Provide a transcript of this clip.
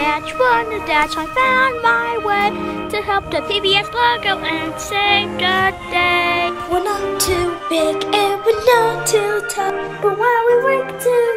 dash, run a dash. I found my way to help the PBS logo and save the day. We're not too big and we're not too tough, but while we work together